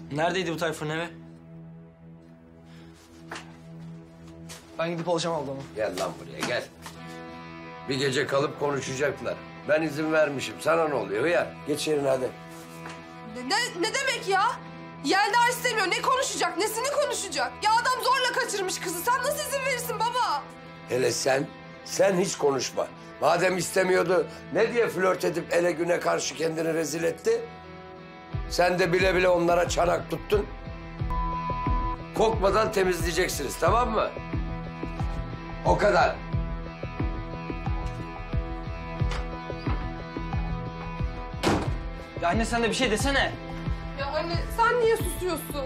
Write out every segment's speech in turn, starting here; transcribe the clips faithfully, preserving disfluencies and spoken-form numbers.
Neredeydi bu Tayfur'un evi? Ben gidip alacağım ablamı. Gel lan buraya gel. Bir gece kalıp konuşacaklar. Ben izin vermişim. Sana ne oluyor ya? Geç yerine hadi. Ne, ne demek ya? Yelda istemiyor. Ne konuşacak? Nesini konuşacak? Ya adam zorla kaçırmış kızı. Sen nasıl izin verirsin baba? Hele sen, sen hiç konuşma. Madem istemiyordu, ne diye flört edip ele güne karşı kendini rezil etti? Sen de bile bile onlara çanak tuttun. Korkmadan temizleyeceksiniz, tamam mı? O kadar. Ya anne sen de bir şey desene. Ya anne sen niye susuyorsun?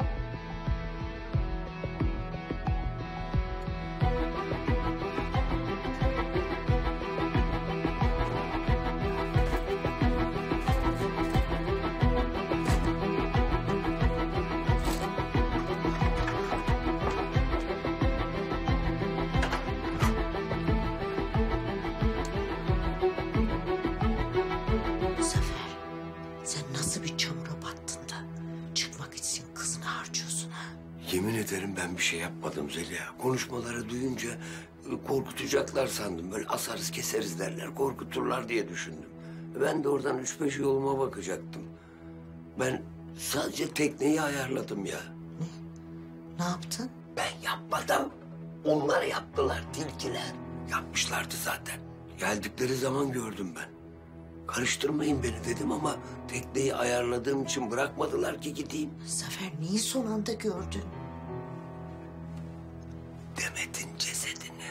Zafer, sen nasıl bir çamura battın da çıkmak için kızını harcıyorsun ha? Yemin ederim ben bir şey yapmadım Zeliha. Konuşmaları duyunca e, korkutacaklar sandım. Böyle asarız keseriz derler, korkuturlar diye düşündüm. Ben de oradan üç beş yoluma bakacaktım. Ben sadece tekneyi ayarladım ya. Ne yaptın? Ben yapmadım. Onlar yaptılar, tilkiler. Yapmışlardı zaten. Geldikleri zaman gördüm ben. Karıştırmayın beni dedim ama tekneyi ayarladığım için bırakmadılar ki gideyim. Zafer neyi son anda gördün? Demet'in cesedini.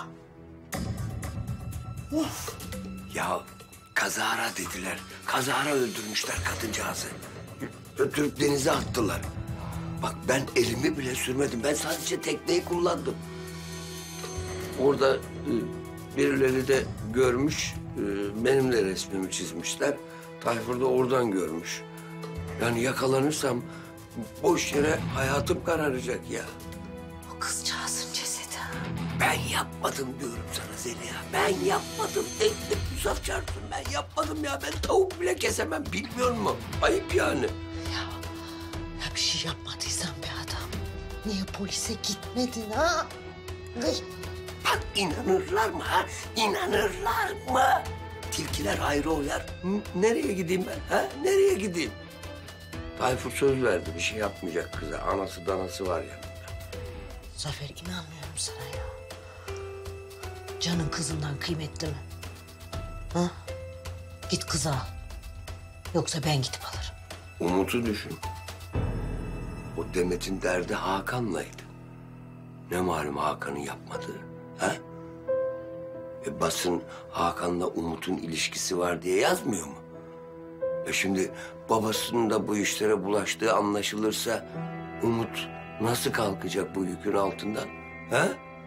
Of! Ya kazara dediler. Kazara öldürmüşler kadıncağızı. Götürüp denize attılar. Bak ben elimi bile sürmedim. Ben sadece tekneyi kullandım. Orada e, birileri de görmüş. e, Benim de resmimi çizmişler. Tayfur da oradan görmüş. Yani yakalanırsam boş yere hayatım kararacak ya. O kızcağızın cesedi. Ben yapmadım diyorum sana Zeliha. Ben yapmadım. Ekmek musaf çarptım. Ben yapmadım ya. Ben tavuk bile kesemem. Bilmiyor musun? Ayıp yani. Ya, ya bir şey yapmadıysan be adam. Niye polise gitmedin ha? Ay, Bak inanırlar mı ha? İnanırlar mı? Tilkiler ayrı oyar. N- Nereye gideyim ben ha? Nereye gideyim? Tayfur söz verdi. Bir şey yapmayacak kıza. Anası danası var yanında. Zafer inanmıyorum sana ya. Canın kızından kıymetli mi? Ha? Git kızı al. Yoksa ben gidip alırım. Umut'u düşün. O Demet'in derdi Hakan'laydı. Ne malum Hakan'ın yapmadığı, ha? E basın Hakan'la Umut'un ilişkisi var diye yazmıyor mu? E şimdi babasının da bu işlere bulaştığı anlaşılırsa Umut nasıl kalkacak bu yükün altından, ha?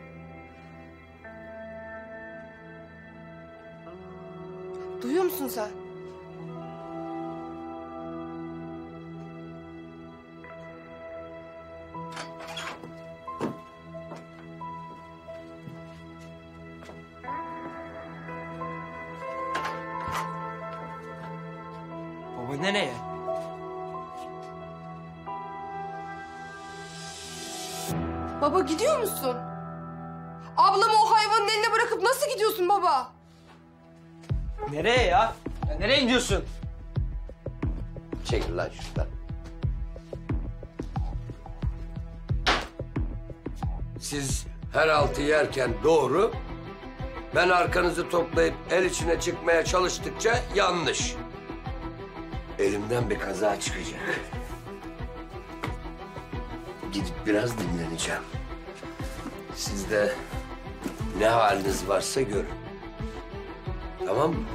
Duyuyor musun sen? Baba nereye? Baba gidiyor musun? Ablamı o hayvanın eline bırakıp nasıl gidiyorsun baba? Nereye ya? Ya nereye gidiyorsun? Çekil lan şuradan. Siz her altı yerken doğru, ben arkanızı toplayıp el içine çıkmaya çalıştıkça yanlış. Elimden bir kaza çıkacak. Gidip biraz dinleneceğim. Siz de ne haliniz varsa görün. Tamam mı?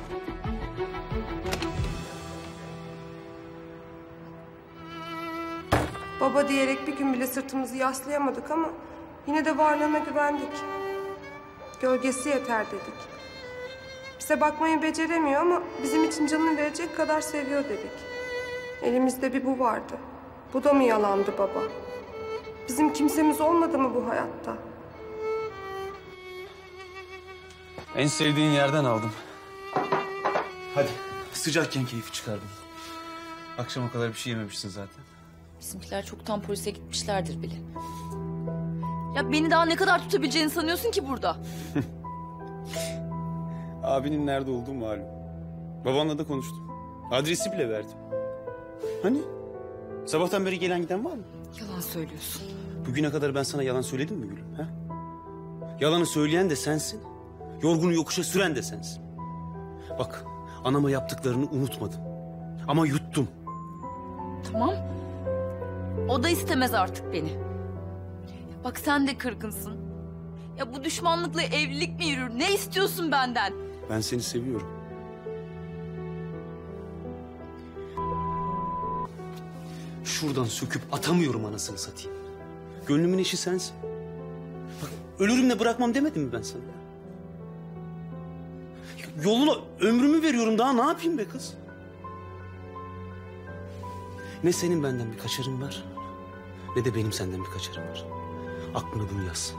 Baba diyerek bir gün bile sırtımızı yaslayamadık ama yine de varlığına güvendik. Gölgesi yeter dedik. Bize bakmayı beceremiyor ama bizim için canını verecek kadar seviyor dedik. Elimizde bir bu vardı. Bu da mı yalandı baba? Bizim kimsemiz olmadı mı bu hayatta? En sevdiğin yerden aldım. Hadi sıcakken keyfi çıkardım. Akşama kadar bir şey yememişsin zaten. Bizimkiler çoktan polise gitmişlerdir bile. Ya beni daha ne kadar tutabileceğini sanıyorsun ki burada? Abinin nerede olduğu malum. Babanla da konuştum. Adresi bile verdim. Hani? Sabahtan beri gelen giden var mı? Yalan söylüyorsun. Bugüne kadar ben sana yalan söyledim mi gülüm? Ha? Yalanı söyleyen de sensin. Yorgunu yokuşa süren de sensin. Bak, anama yaptıklarını unutmadım. Ama yuttum. Tamam. O da istemez artık beni. Bak sen de kırgınsın. Ya bu düşmanlıkla evlilik mi yürür? Ne istiyorsun benden? Ben seni seviyorum. Şuradan söküp atamıyorum anasını satayım. Gönlümün eşi sensin. Bak, ölürüm de bırakmam demedim mi ben sana? Yoluna ömrümü veriyorum, daha ne yapayım be kız? Ne senin benden bir kaçarın var, ne de benim senden bir kaçarım var. Aklına bunu yaz.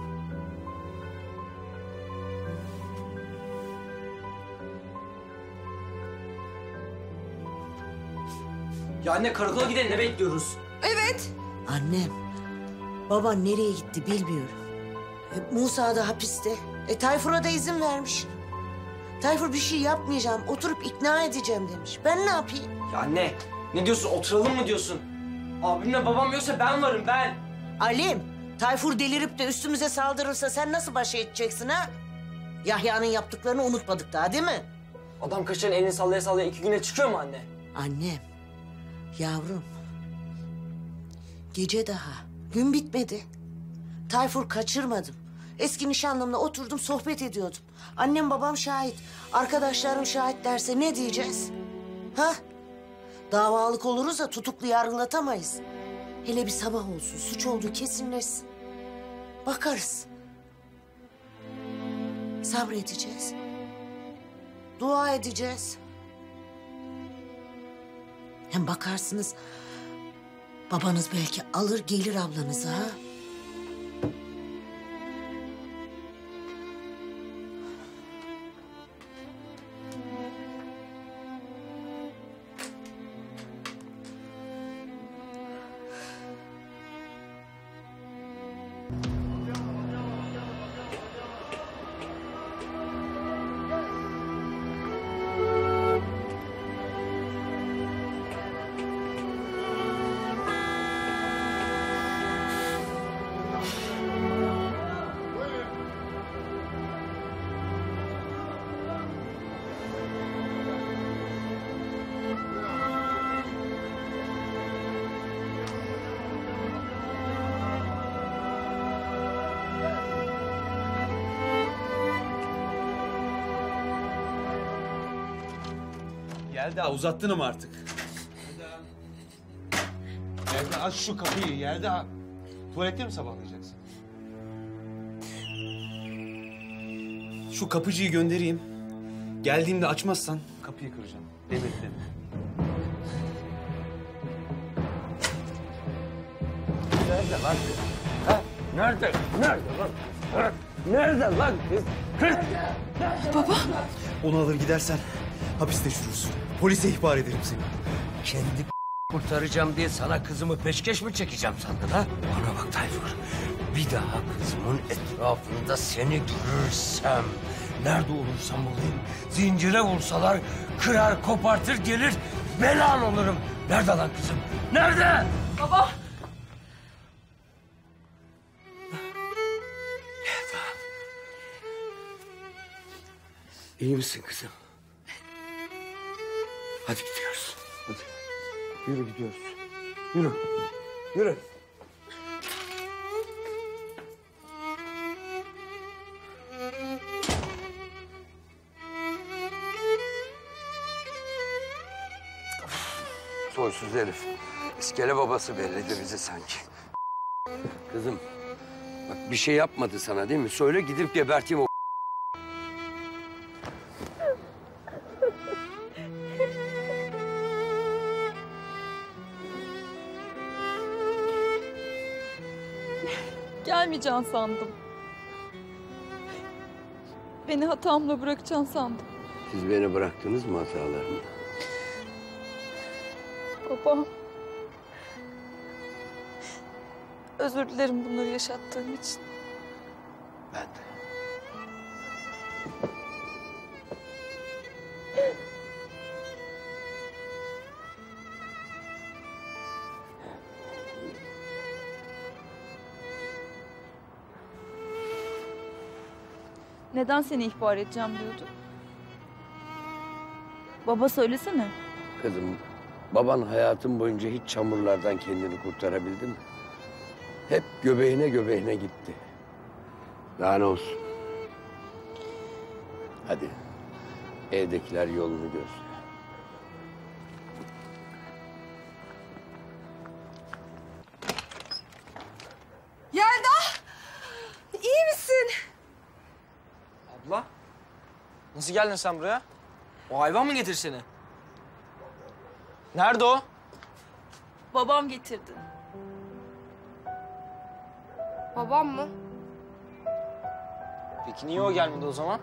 Ya anne karakola gidelim, ne bekliyoruz? Evet. Annem, baban nereye gitti bilmiyorum. E, Musa da hapiste. E Tayfur'a da izin vermiş. Tayfur bir şey yapmayacağım, oturup ikna edeceğim demiş. Ben ne yapayım? Ya anne, ne diyorsun? Oturalım mı diyorsun? Abimle babam yoksa ben varım, ben. Alim, Tayfur delirip de üstümüze saldırırsa sen nasıl baş edeceksin ha? Yahya'nın yaptıklarını unutmadık daha değil mi? Adam kaçan elini sallaya sallaya iki güne çıkıyor mu anne? Annem, yavrum. Gece daha, gün bitmedi. Tayfur kaçırmadım. Eski nişanlımla oturdum, sohbet ediyordum. Annem babam şahit, arkadaşlarım şahit derse ne diyeceğiz? Ha? Davalık oluruz da tutuklu yargılatamayız. Hele bir sabah olsun, suç olduğu kesinleşsin. Bakarız. Sabredeceğiz. Dua edeceğiz. Hem bakarsınız, babanız belki alır gelir ablanızı ha. Yelda, uzattın ama artık. Yelda, aç şu kapıyı Yelda. Tuvalette mi sabahlayacaksın? Şu kapıcıyı göndereyim. Geldiğimde açmazsan kapıyı kıracağım. Emretlerim. Nerede lan? Ha? Nerede? Nerede lan? Ha? Nerede lan kız? Onu alır gidersen hapiste çürürsün. Polise ihbar ederim seni. Kendi kurtaracağım diye sana kızımı peşkeş mi çekeceğim sandın ha? Bana bak Tayfur. Bir daha kızımın etrafında seni görürsem... nerede olursam olayım, zincire vursalar kırar kopartır gelir belan olurum. Nerede lan kızım? Nerede? Baba! İyi misin kızım? Hadi gidiyoruz. Hadi. Yürü gidiyoruz. Yürü. Yürü. Soysuz herif. İskele babası belledi bizi sanki. Kızım, bak bir şey yapmadı sana değil mi? Söyle gidip geberteyim o... Gelmeyeceksin sandım. Beni hatamla bırakacaksın sandım. Siz beni bıraktınız mı hatalarımla? Baba. Özür dilerim bunları yaşattığım için. Ben de. Neden seni ihbar edeceğim diyordu? Baba söylesene. Kızım, baban hayatın boyunca hiç çamurlardan kendini kurtarabildi mi? Hep göbeğine göbeğine gitti. Daha ne olsun? Hadi, evdekiler yolunu görsün. Yelda! İyi misin? Abla, nasıl geldin sen buraya? O hayvan mı getirdi seni? Nerede o? Babam getirdi. Babam mı? Peki niye o gelmedi o zaman?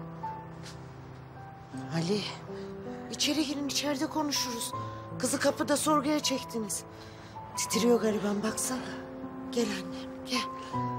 Ali, içeri girin, içeride konuşuruz. Kızı kapıda sorguya çektiniz. Titriyor gariban, baksana. Gel annem, gel.